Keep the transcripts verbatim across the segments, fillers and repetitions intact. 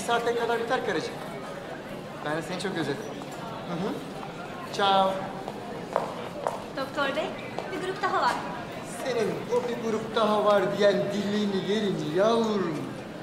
saate kadar biter karıcığım. Ben de seni çok özledim. Hı hı. Ciao. Doktor bey, bir grup daha var. Senin o bir grup daha var diyen dilini yerim yavrum.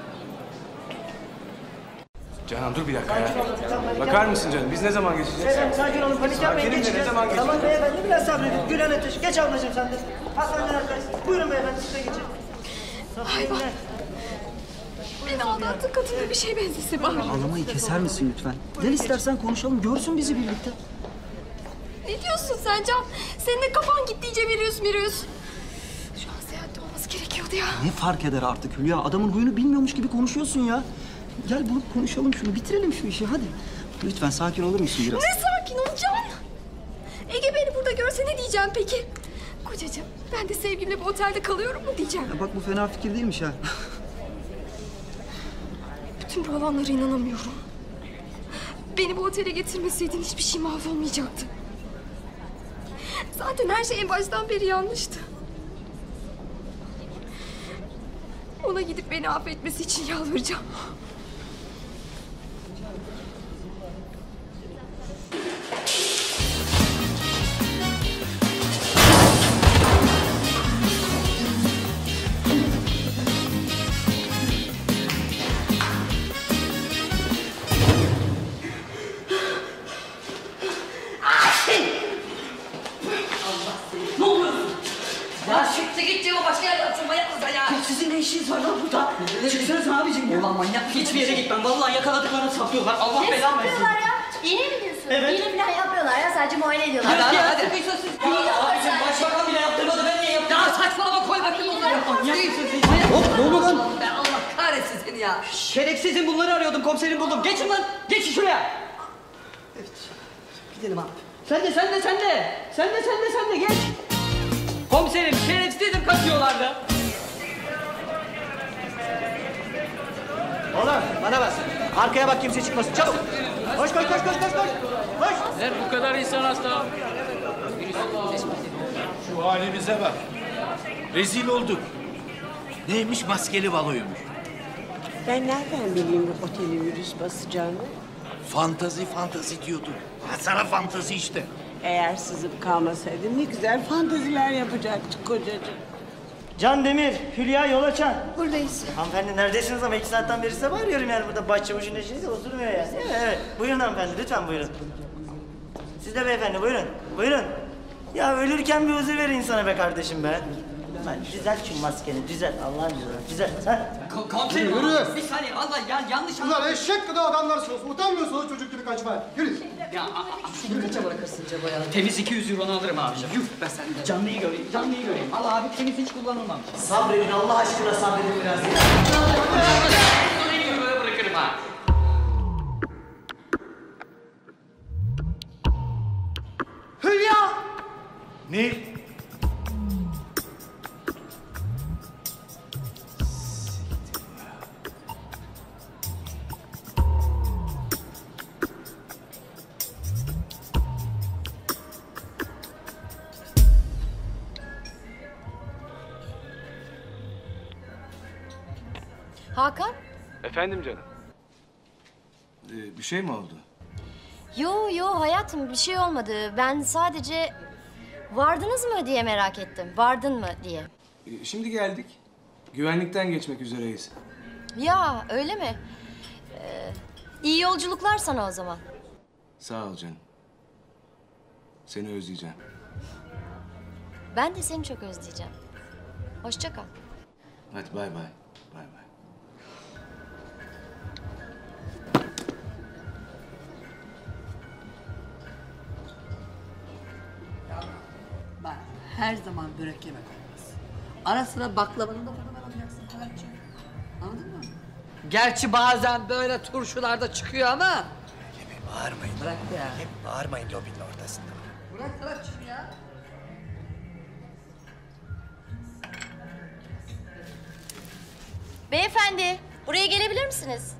Canan dur bir dakika ya. Bakar mısın canım? Biz ne zaman geçeceğiz? Beyefendi sakin olun, panik yapmayın, geçeceğiz. Ne zaman geçeceğiz? Tamam beyefendi, biraz sabredin. Gülen Ateş, geç ablacığım sen de. Hastaneden arkadaş. Buyurun beyefendi, size geçin. Ay bak. Beni aldattı kadına bir şey benzese bari. Ağlamayı keser misin lütfen? Gel istersen konuşalım, görsün bizi birlikte. Ne diyorsun sen Can? Senin de kafan gitti iyice virüs virüs. Şu an seyahatte olması gerekiyordu ya. Ne fark eder artık Hülya? Adamın huyunu bilmiyormuş gibi konuşuyorsun ya. Gel bulup konuşalım şunu, bitirelim şu işi hadi. Lütfen sakin olur musun biraz? Ne sakin ol Can? Ege beni burada görse ne diyeceğim peki? Kocacığım ben de sevgilimle bu otelde kalıyorum mu diyeceğim. Ya bak bu fena fikir değilmiş ha. Bütün bu olanlara inanamıyorum. Beni bu otele getirmeseydin hiçbir şey mahvolmayacaktı. Zaten her şey en baştan beri yanlıştı. Ona gidip beni affetmesi için yalvaracağım. Sizin ne işiniz var lan burada? Çıksanıza abicim ya. Ulan manyak hiçbir yere gitmem. Vallahi yakaladıklarını saplıyorlar. Allah Ne belanı versin. yapıyorlar ya? İğne mi diyorsun? Evet. İğne falan yapmıyorlar ya, sadece muayene ediyorlar. Hadi hadi hadi. Abicim Başbakan bile yaptırmadı. Ben niye yaptım? Ya saçmalama koy bakayım onları. Hop ne oldu lan? Ben Allah kahretsin seni ya. Şerefsizim bunları arıyordum. Komiserim buldum. Geçin lan. Geçin şuraya. Evet. Gidelim abi. Sen de sen de sen de. Sen de sen de sen de geç. Komiserim şerefsizim kaçıyorlardı. Oğlum bana bas. Arkaya bak kimse çıkmasın, çabuk. Koş koş koş koş koş koş. Koş. Her bu kadar insan hasta. Şu halimize bak. Rezil olduk. Neymiş maskeli baloymuş. Ben nereden bileyim bu otelin virüs basacağını? Fantazi fantazi diyordun. Ha, sana fantazi işte. Eğer sızıp kalmasaydım ne güzel fantaziler yapacaktık kocacığım. Can Demir, Hülya Yolaçan. Buradayız. Hanımefendi neredesiniz ama iki saatten beri size bağırıyorum yani burada başçavuşun eşiniz oturmuyor yani. Evet, evet. Buyurun hanımefendi, lütfen buyurun. Siz de beyefendi, buyurun. Buyurun. Ya ölürken bir huzur ver insana be kardeşim be. Lan düzelt şu maskeni, düzelt. Allah'ın cezası, düzelt. Ha? Komiserim Yürü. bir saniye vallahi ya, yanlış Ulan eşek kadar adamlarsınız. Utanmıyorsunuz çocuk gibi kaçmaya. Yürü. Ya şunu kaça bırakırsın Cebo ya? Temiz iki yüz euro'nu alırım abiciğim. Yuh be sen de. Canlıyı göreyim, canlıyı göreyim. Al abi temiz hiç kullanılmamış. Sabredin, Allah aşkına sabredin biraz ya. Onu iki euroya bırakırım ha. Hülya! Ne? Hakan? Efendim canım. Ee, bir şey mi oldu? Yo yo hayatım, bir şey olmadı. Ben sadece vardınız mı diye merak ettim. Vardın mı diye. Ee, şimdi geldik. Güvenlikten geçmek üzereyiz. Ya öyle mi? Ee, iyi yolculuklar sana o zaman. Sağ ol canım. Seni özleyeceğim. Ben de seni çok özleyeceğim. Hoşça kal. Hadi bay bay. Bay bay. Bak her zaman börek yemek olmaz. Ara sıra baklavanın da tadına alacaksın Ferhat'cığım. Anladın mı? Gerçi bazen böyle turşularda çıkıyor ama... Hep bağırmayın. Bırak ya. Hep bağırmayın lobinin ortasında. Bırak Ferhat'cığım ya. Beyefendi, buraya gelebilir misiniz?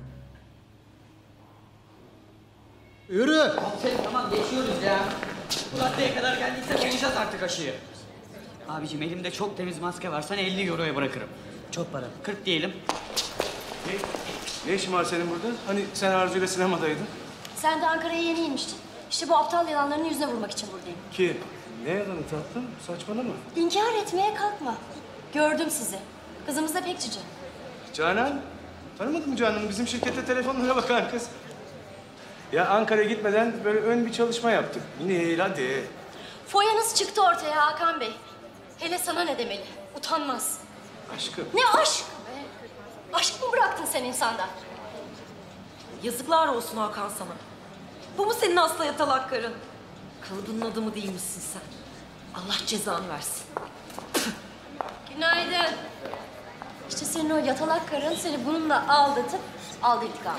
Yürü. Komiserim tamam geçiyoruz ya. Bu raddeye kadar geldiyse bulacağız artık aşıyı. Abiciğim elimde çok temiz maske var. Sana elli euroya bırakırım. Çok para. kırk diyelim. Ne işin var senin burada? Hani sen Arzu'yla sinemadaydın. Sen de Ankara'ya yeni inmiştin. İşte bu aptal yalanlarını yüzüne vurmak için buradayım. Ki ne yalanı tatlım? Saçmalama. İnkar etmeye kalkma. Gördüm sizi. Kızımız da pek cici. Canan, tanımadın mı Canan'ı? Bizim şirkette telefonlara bakan kız. Ya Ankara'ya gitmeden böyle ön bir çalışma yaptık. Nil hadi. Foyanız çıktı ortaya Hakan Bey. Hele sana ne demeli? Utanmaz. Aşkım. Ne aşk be? Aşk mı bıraktın sen insanda? Yazıklar olsun Hakan sana. Bu mu senin hasta yatalak karın? Kalıbının adamı değil misin sen? Allah cezanı versin. Günaydın. İşte senin o yatalak karın seni bununla aldatıp aldı intikamı.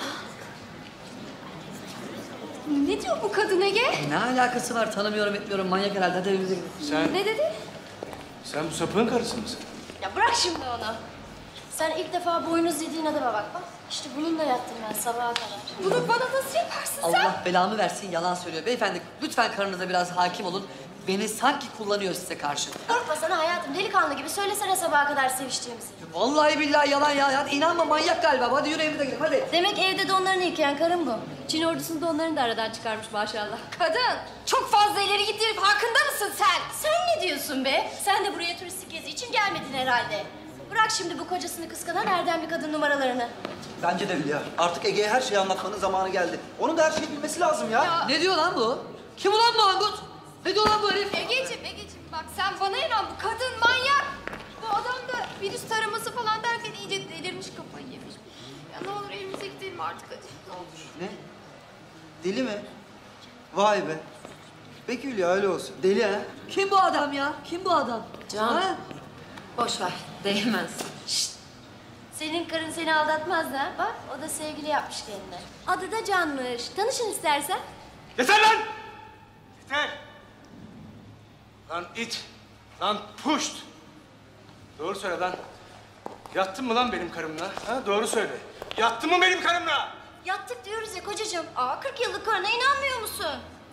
Ne diyor bu kadın Ege? E, ne alakası var? Tanımıyorum etmiyorum. Manyak herhalde. Hadi evimize gidelim. Sen, Ne dedi? sen bu sapığın karısı mısın? Ya bırak şimdi onu. Sen ilk defa boynuz yediğin adama bak bak. İşte bununla yattım ben sabaha kadar. Bunu bana nasıl yaparsın sen? Allah belamı versin yalan söylüyor. Beyefendi lütfen karınıza biraz hakim olun. Beni sanki kullanıyor size karşı. Korkma sana hayatım delikanlı gibi söylesene sabaha kadar seviştiğimizi. Vallahi billahi yalan ya. ya. İnanma manyak galiba. Hadi yürü evimize gidelim hadi. Demek evde donlarını yıkayan karın bu. Çin ordusunu donlarını da aradan çıkarmış maşallah. Kadın çok fazla ileri gitti herif. Farkında mısın sen? Sen ne diyorsun be? Sen de buraya turistik gezi için gelmedin herhalde. Bırak şimdi bu kocasını kıskanan erdemli kadın numaralarını. Bence de Hülya. Artık Ege'ye her şeyi anlatmanın zamanı geldi. Onun da her şeyi bilmesi lazım ya. Ya. Ne diyor lan bu? Kim ulan bu Angut? Ne diyor lan bu herif? Egeciğim, Egeciğim bak sen bana inan bu kadın manyak. Bu adam da virüs taraması falan derken iyice delirmiş kafayı yemiş. Ya ne olur evimize gidelim artık hadi ne olur. Ne? Deli mi? Vay be. Peki Hülya öyle olsun. Deli ha? Kim bu adam ya? Kim bu adam? Can. Ha? Boş ver. Değmez. Senin karın seni aldatmaz da bak o da sevgili yapmış kendine. Adı da Canmış. Tanışın istersen. Yeter lan! Yeter! Lan it! Lan puşt! Doğru söyle lan. Yattın mı lan benim karımla? Ha? Doğru söyle. Yattın mı benim karımla? Yattık diyoruz ya kocacığım. Aa kırk yıllık karına inanmıyor musun?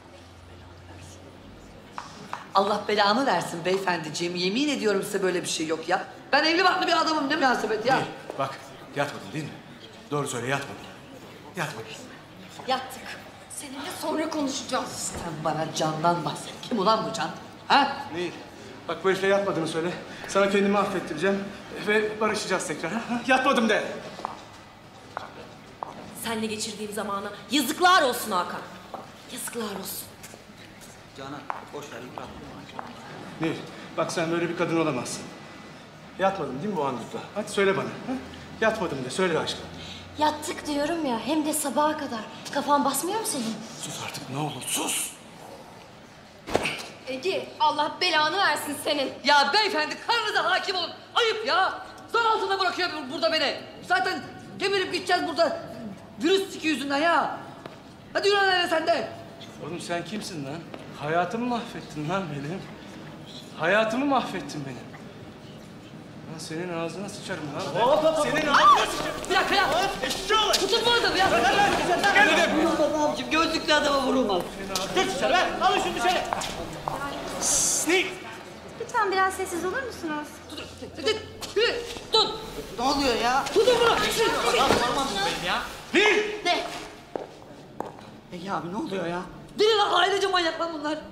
Allah belamı versin beyefendiciğim. Yemin ediyorum size böyle bir şey yok ya. Ben evli barklı bir adamım. Ne münasebet ya? Değil. Bak, yatmadın değil mi? Doğru söyle, yatmadın. Yatmadın. Yattık. Seninle sonra konuşacağız. Sen bana Can'dan bahset. Kim ulan bu Can? Ha? Değil. Bak bu herifle yatmadığını söyle. Sana kendimi affettireceğim ve barışacağız tekrar. Ha? Yatmadım de. Seninle geçirdiğim zamana yazıklar olsun Hakan. Yazıklar olsun. Canan boş ver yıpratma. Nil, bak sen böyle bir kadın olamazsın. Yatmadım değil mi bu Angut'la? Hadi söyle bana. Ha? Yatmadım de, söyle aşkım. Yattık diyorum ya hem de sabaha kadar. Kafan basmıyor mu senin? Sus artık ne olur, sus! Ege Allah belanı versin senin. Ya beyefendi karnınıza hakim olun. Ayıp ya. Zor altında bırakıyor bu- burada beni. Zaten geberip gideceğiz burada. Virüs siki yüzünden ya. Hadi yürü lan eve sen de. Oğlum sen kimsin lan? Hayatımı mahvettin lan benim. Hayatımı mahvettin benim. Lan senin ağzına sıçarım lan. Hop, hop, senin ağzına sıçarım. Bir dakika ya. Tutun bu adamı ya. Gel dedim. Abicim gözlüklü adama vurulmaz. Lütfen biraz sessiz olur musunuz? Yürü. Tut. Ne oluyor ya? Tutun bunu. Nil! Ne? Ege abi ne oluyor ya? Deli lan ailece manyak lan bunlar.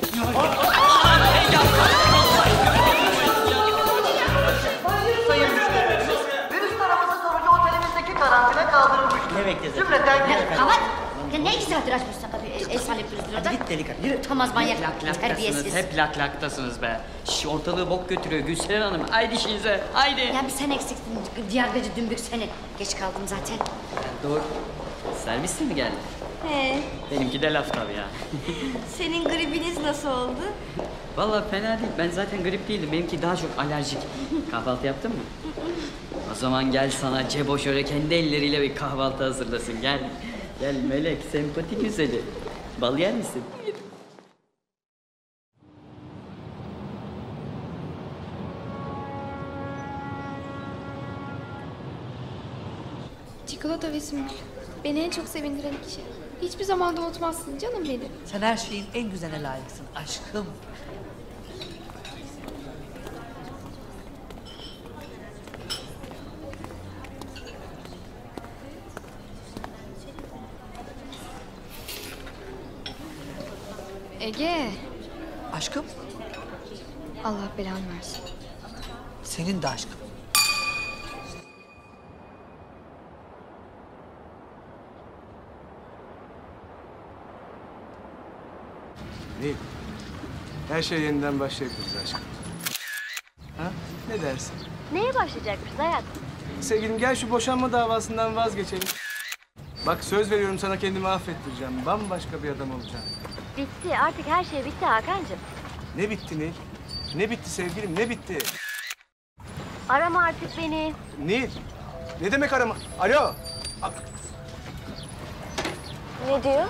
Virüs taraması sonucu otelimizdeki karantina kaldırılmış. Ne bekledin? Cümleten geçmiş. Kapat. Ya ne iki saattir açmışsın kapıyı? El, el salep duruyorsun orada. Git delikanlı, yürü. Utanmaz manyak. Laktasınız, Terbiyesiz. hep lak laktasınız be. Şş, ortalığı bok götürüyor Gülseren Hanım. Haydi işinize, haydi. Ya bir sen eksiktin. Diğer gece dümbük senin. Geç kaldım zaten. Doğru. Servisle mi geldi? He. Benimki de laf tabii ya. Senin gribiniz nasıl oldu? Vallahi fena değil. Ben zaten grip değildim. Benimki daha çok alerjik. Kahvaltı yaptın mı? O zaman gel sana Cebo şöyle kendi elleriyle bir kahvaltı hazırlasın. Gel. Gel melek, sempatik güzeli. Bal yer misin? Çikolata ve sümbül. Beni en çok sevindiren kişi. Hiçbir zaman da unutmazsın canım benim. Sen her şeyin en güzeline layıksın aşkım. Ege. Aşkım, Allah belanı versin. senin de aşkım. Nil, her şey yeniden başlayabiliriz aşkım. Ha? Ne dersin? Neye başlayacakmışız hayatım? Sevgilim gel şu boşanma davasından vazgeçelim. Bak söz veriyorum sana kendimi affettireceğim. Bambaşka bir adam olacağım. Bitti. Artık her şey bitti Hakan'cığım. Ne bitti Nil? Ne bitti sevgilim? Ne bitti? Arama artık beni. Nil, ne demek arama? Alo. Ne diyor?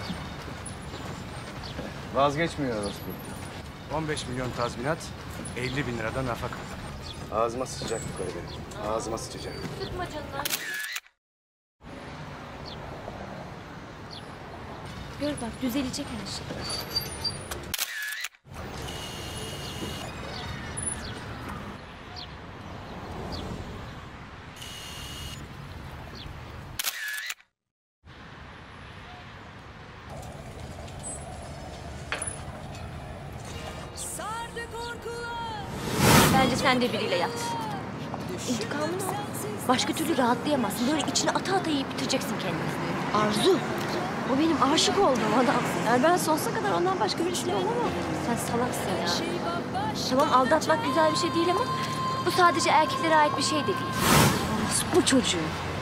Vazgeçmiyor orospu. on beş milyon tazminat, elli bin liradan nafaka. Ağzıma sıçacak bu karı benim. Ağzıma sıçacak. Tutma canını. Gör bak düzelecek her şey. Bence sen de biriyle yat. İntikamını al. Başka türlü rahatlayamazsın. Böyle içine ata ata yiyip bitireceksin kendini. Arzu. O benim aşık olduğum adam. Yani ben sonsuza kadar ondan başka birisiyle olamam. Sen salaksın ya. Tamam aldatmak güzel bir şey değil ama bu sadece erkeklere ait bir şey de değil. Bu çocuğu.